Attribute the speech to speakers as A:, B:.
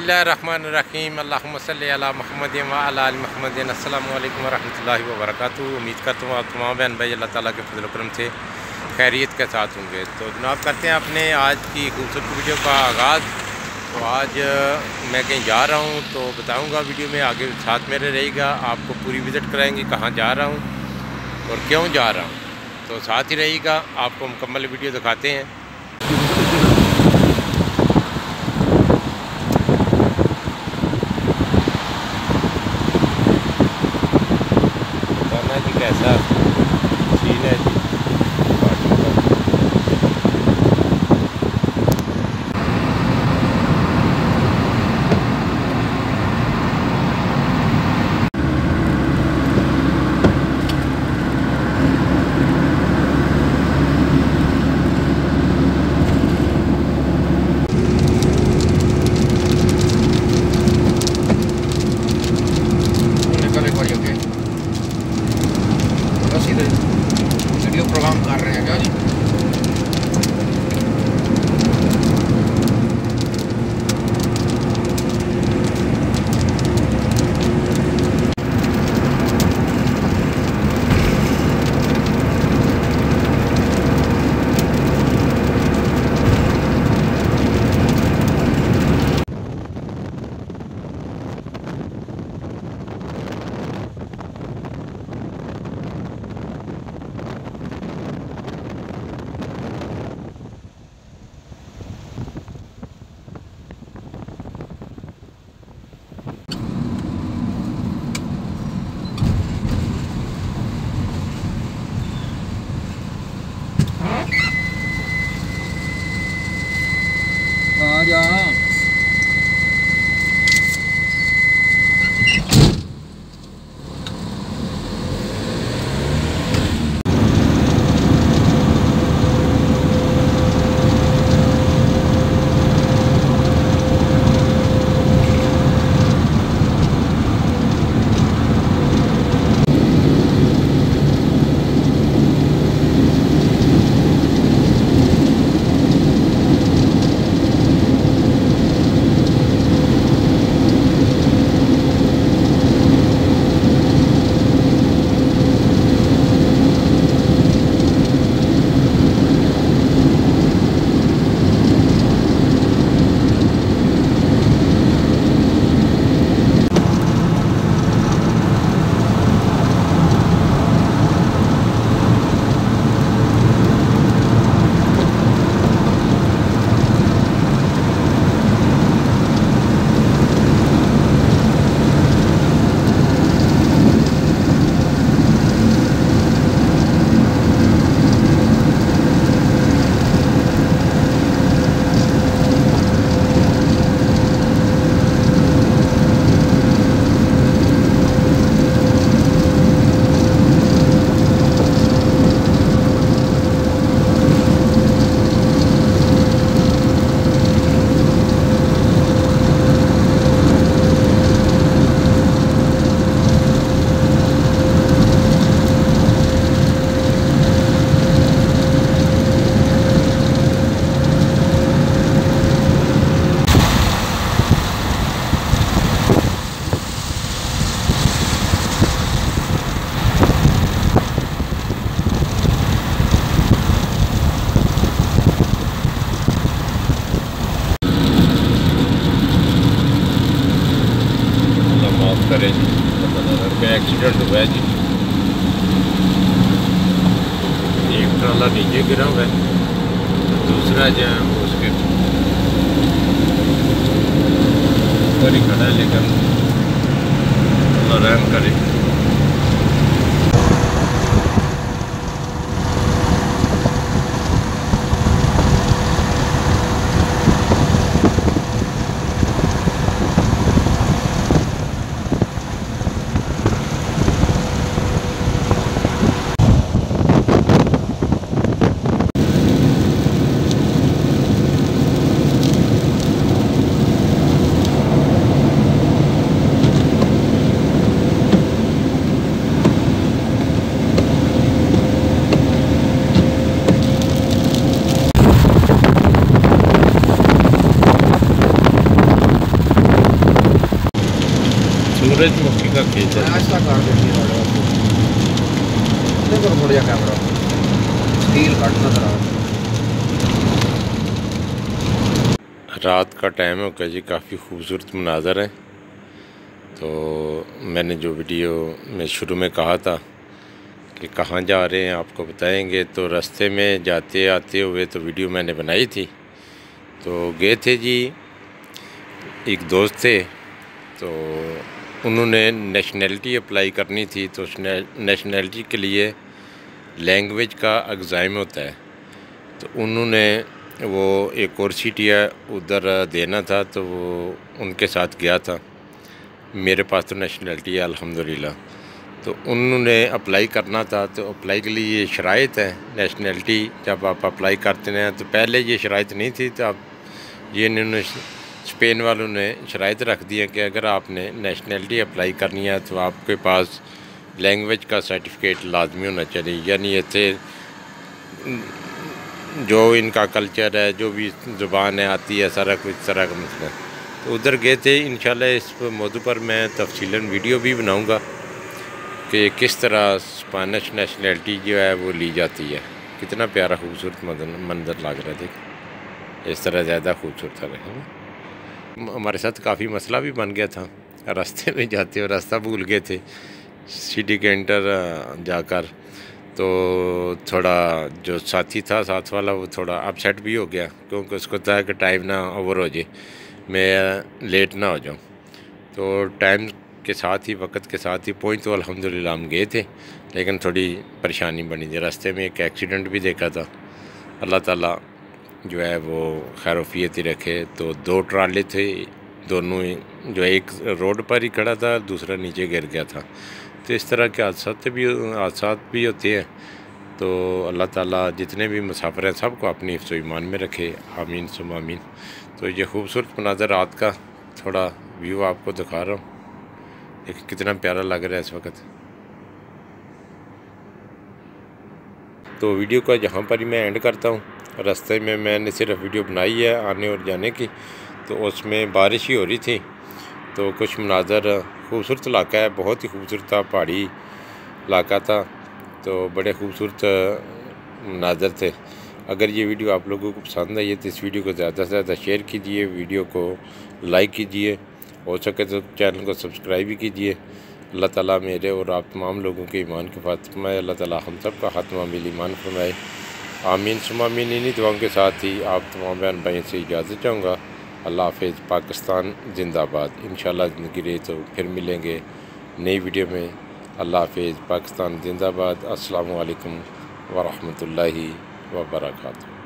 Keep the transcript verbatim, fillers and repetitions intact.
A: बिस्मिल्लाहिर्रहमानिर्रहीम अल्लाहुम्मा सल्लि अला मुहम्मदिन व अला आलि मुहम्मदिन। अस्सलामु अलैकुम व रहमतुल्लाहि व बरकातुहू। उम्मीद करता हूँ आप तमाम बहन भाई अल्लाह ताला के फजल करम से खैरियत के साथ होंगे। तो जनाब करते हैं अपने आज की खूबसूरत वीडियो का आगाज़। तो आज मैं कहीं जा रहा हूँ तो बताऊँगा वीडियो में, आगे साथ मेरे रहेगा, आपको पूरी विज़िट कराएँगे कहाँ जा रहा हूँ और क्यों जा रहा हूँ। तो साथ ही रहेगा, आपको मुकम्मल वीडियो दिखाते हैं। जी कैसा सीन है जी वीडियो प्रोग्राम कर रहे हैं क्या जी। आ जा करे जी। एक्सीडेंट हुआ है जी, एक ट्राला नीचे गिरा हुआ है, दूसरा जो है उसके ऊपर ही खड़ा है, लेकिन रहम करे। सूरजमुखी का खेत है।
B: ऐसा कर देती है देखो थोड़ा जा कैमरा स्टील कट नजर आ रहा।
A: रात का टाइम हो गया जी, काफ़ी खूबसूरत मनाज़र है। तो मैंने जो वीडियो में शुरू में कहा था कि कहाँ जा रहे हैं आपको बताएंगे, तो रास्ते में जाते आते हुए तो वीडियो मैंने बनाई थी। तो गए थे जी, एक दोस्त थे, तो उन्होंने नेशनैलिटी अप्लाई करनी थी। तो उस नेशनैलिटी के लिए लैंग्वेज का एग्ज़ाम होता है, तो उन्होंने वो एक और सीटी है उधर देना था, तो वो उनके साथ गया था। मेरे पास तो नेशनैलिटी है अल्हम्दुलिल्लाह। तो उन्होंने अप्लाई करना था, तो अप्लाई के लिए ये शराइत है नेशनैलिटी। जब आप अप्लाई करते हैं तो पहले ये शराइत नहीं थी, तो अब ये इन्होंने स्पेन वालों ने शराइत रख दी है कि अगर आपने नेशनैलिटी अप्लाई करनी है तो आपके पास लैंग्वेज का सर्टिफिकेट लाजमी होना चाहिए। यानी इतने जो इनका कल्चर है, जो भी ज़ुबान है आती है, सारा कुछ तरह का मसला है। तो उधर गए थे। इंशाल्लाह इस मौजू पर मैं तफसीलन वीडियो भी बनाऊंगा कि किस तरह स्पेनिश नेशनैलिटी जो है वो ली जाती है। कितना प्यारा खूबसूरत मंजर लग रहा था, इस तरह ज़्यादा खूबसूरत है। हमारे साथ काफ़ी मसला भी बन गया था, रास्ते में जाते हुए रास्ता भूल गए थे सिटी के इंटर जाकर। तो थोड़ा जो साथी था साथ वाला वो थोड़ा अपसेट भी हो गया, क्योंकि उसको था कि टाइम ना ओवर हो जाए, मैं लेट ना हो जाऊं। तो टाइम के साथ ही वक्त के साथ ही पहुंच तो अल्हम्दुलिल्लाह हम गए थे, लेकिन थोड़ी परेशानी बनी थी। रास्ते में एक एक्सीडेंट भी देखा था। अल्लाह ताला जो है वो खैरोफियत ही रखे। तो दो ट्राले थे, दोनों जो एक रोड पर ही खड़ा था, दूसरा नीचे गिर गया था। तो इस तरह के हादसा भी हादसा भी होते हैं। तो अल्लाह ताला जितने भी मुसाफिर हैं सबको अपनी हिफ्ज़ ईमान में रखे, आमीन सुम आमीन। तो ये खूबसूरत मनाज़र रात का थोड़ा व्यू आपको दिखा रहा हूँ, देखिए कितना प्यारा लग रहा है इस वक्त। तो वीडियो का यहाँ पर ही मैं एंड करता हूँ। रास्ते में मैंने सिर्फ वीडियो बनाई है आने और जाने की, तो उसमें बारिश ही हो रही थी। तो कुछ मनाज़र खूबसूरत इलाका है, बहुत ही खूबसूरत था, पहाड़ी इलाका था, तो बड़े खूबसूरत मनाज़र थे। अगर ये वीडियो आप लोगों को पसंद आई है तो इस वीडियो को ज़्यादा से ज़्यादा शेयर कीजिए, वीडियो को लाइक कीजिए, हो सके तो चैनल को सब्सक्राइब भी कीजिए। अल्लाह ताला मेरे और आप तमाम लोगों के ईमान के फात फरमाए। अल्लाह ताला हम सब का खात्मा बिल ईमान फरमाए, आमीन सुम आमीन। इन्हीं दुआओं के साथ ही आप तमाम बहन भाइयों से इजाज़त चाहूँगा। अल्लाह हाफ़िज़, पाकिस्तान जिंदाबाद। इंशाल्लाह ज़िंदगी रही तो फिर मिलेंगे नई वीडियो में। अल्लाह हाफ़िज़, पाकिस्तान जिंदाबाद। अस्सलामु अलैकुम व रहमतुल्लाहि व बरकातुहू।